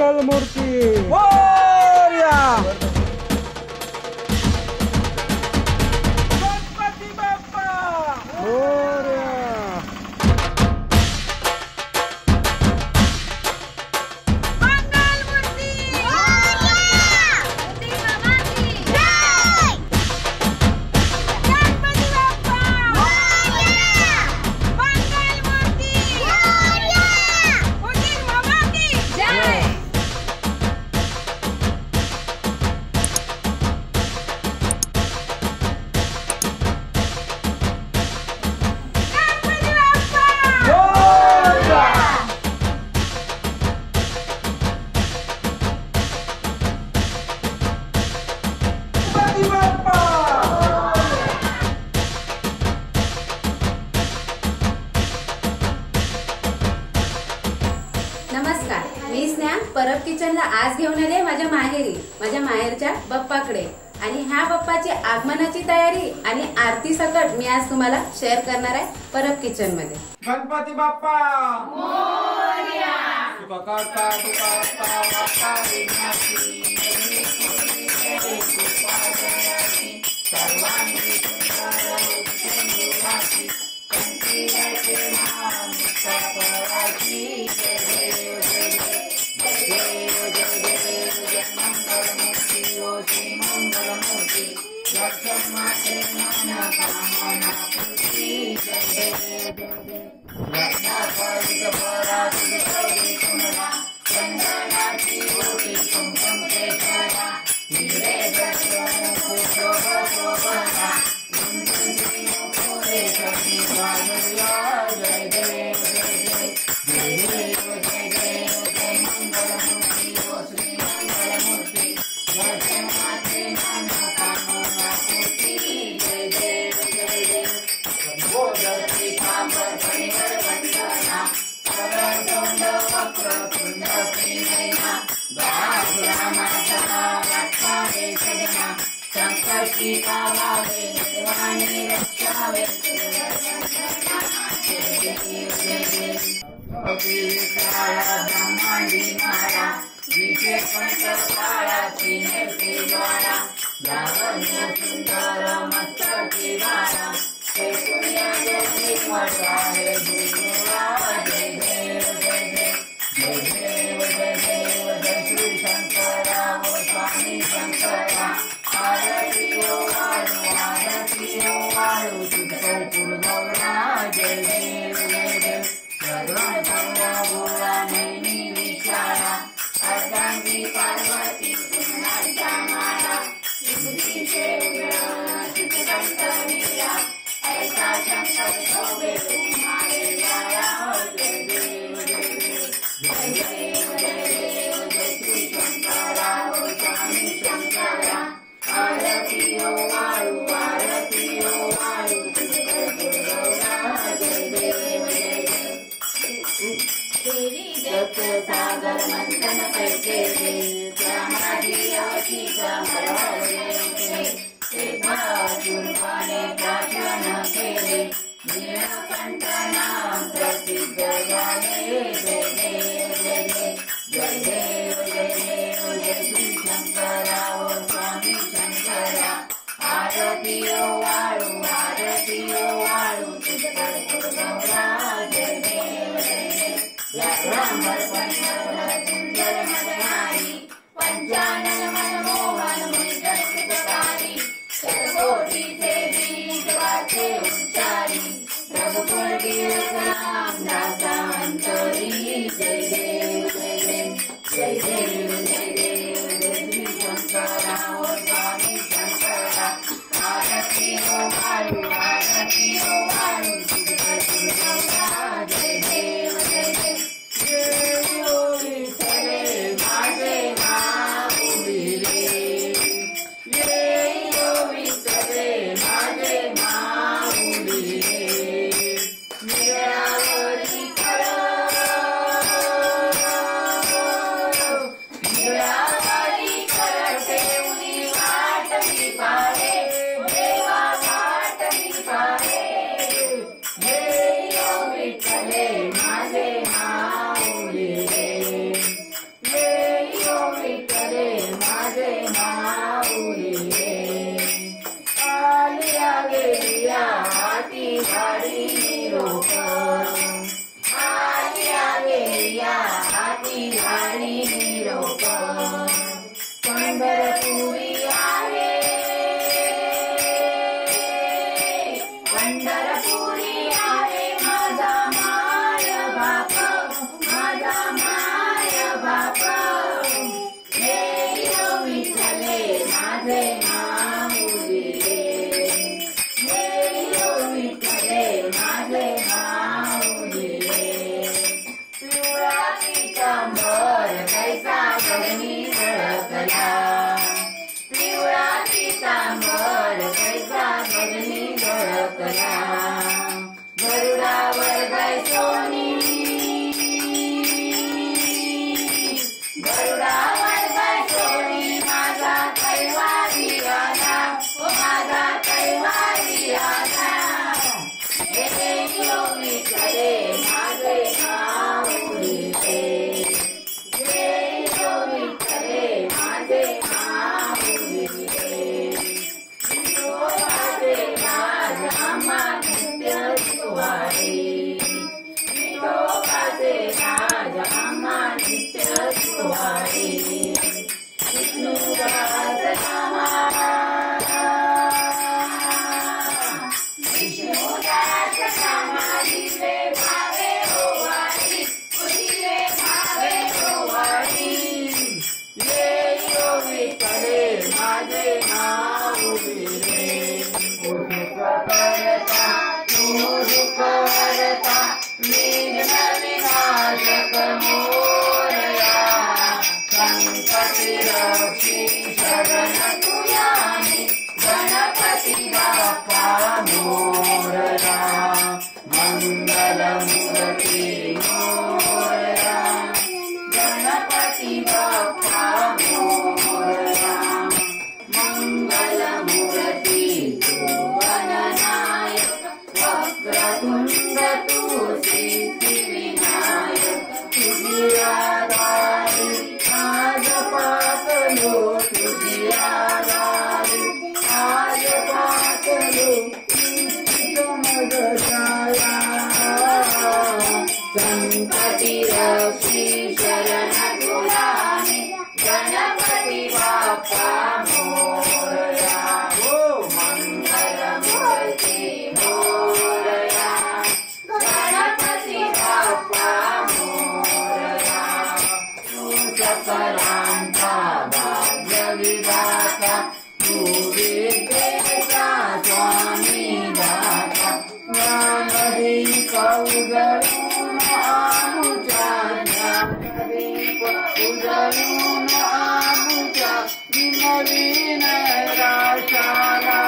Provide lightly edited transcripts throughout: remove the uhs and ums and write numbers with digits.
मंगलमूर्ती मोरया. गणपती बाप्पा मोरया. नमस्कार, मी स्नेहा परब किचनला आज घेऊन आले माझ्या माहेरी, माझ्या माहेरच्या बाप्पाकडे. आणि ह्या बाप्पाची आगमनाची तयारी आणि आरती सकट मी आज तुम्हाला शेअर करणार आहे परब किचन मध्ये. गणपती बाप्पा मोरया. तुका बाप्पा विघ्नाची सर्वांगी सुंदर मुलाची कंठी नाम सपराची. निरोप आलिया गेलिया हाती झाडी निरोप पंढरपुरी आहे पंढरपुरी आहे माझा माय बाप माझा माय बाप हे विठ्ठले माझे माऊली हे विठ्ठले माझे माऊली पिवळा पितांबर कैसा गगनी झळकला पिवळा पितांबर कैसा गगनी झळकला गरुडावर गाय सोनी गरुडावर गाय सोनी माझा कैवारी आला माझा कैवारी आला हे विठ्ठले माझे माऊली हे विठ्ठले माझे माऊली विठोबाचे राज आम्हा नित्य सुवारी विठोबाचे राज आम्हा नित्य सुवारी विष्णुदास रामा विष्णुदास रामा दिले भावे ओवाळी दिले भावे ओवाळी ये विठ्ठले माझे माऊली रे दुःख करता तू दुःख हरता विघ्न विनाशक मोरया संकटी रक्षी शरण तुया गणपती बाप्पा मोरया मंगल मूर्ती मोरया गणपती बाप्पा मोरया मंगल मूर्ती तू गणनायक वक्रतुंड तू सिद्धिविनायक तुझी आराधी आज पातलो तुझी आराधी आज पातलो संकटी रक्षी शरण तुला गणपती बाप्पा मोरया मंगल मूर्ती मोरया गणपती बाप्पा मोरया तू सकलांचा भाग्य विधाता तू विद्येचा स्वामी दाता ज्ञानदीप उजळून आमुच्या ज्ञानदीप उजळून आमुच्या विमलीन राशाला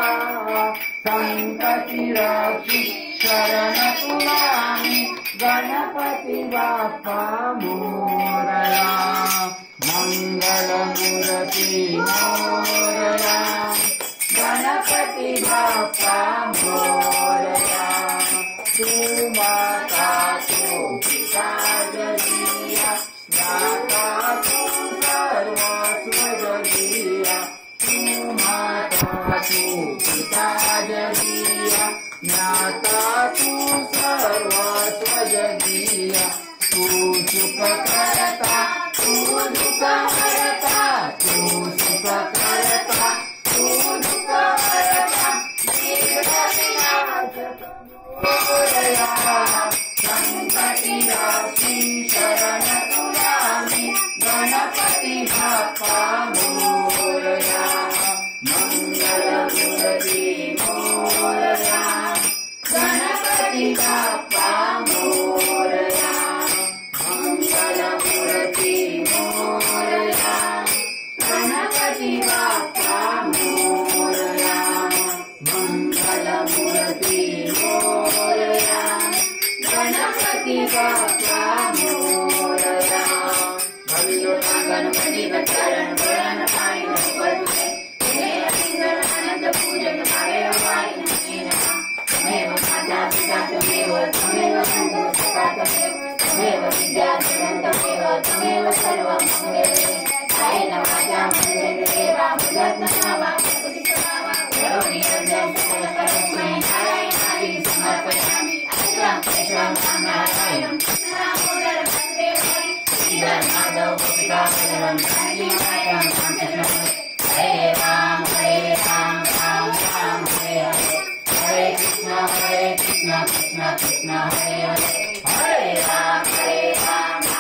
संकटी रक्षी शरण तुला गणपती बाप्पा मोरया मंगल मूर्ती मोरया गणपती बाप्पा मोरया तू माता तू पिता जगिया ज्ञाता तू सर्वस्व जगिया तू माता तू पिता जगिया ज्ञाता तू सर्वस्व जगिया तू सुख करता तू दुःख हरता तू सुख करता तू दुःख हरता मोरया संकटी रक्षी शरण तुला गणपती बाप्पा मोरया मंगल मूर्ती मोरया गणपती बाप्पा मोरया मंगल मूर्ती मोरया गणपती बाप्पा मोरया मंगल मूर्ती मोरया गणपती बाप्पा मोरया भविलोका गणपती चरण बळण पायी बदले हे अतिंगल आनंद पूजन भावे वाई तमेव माता पिता तमेव तमेव बंधु सखा तमेव विद्या तमेव तमेव सर्वं मङ्गले कायेन वाचा मनेन देवा मुदत्नावा करोमि यज्ञं सकलकर्मै नारायणाय समर्पयामि बलराम जानकी नायक राम कृष्ण हरे राम राम राम हरे कृष्ण कृष्ण कृष्ण हरे हरे हरे राम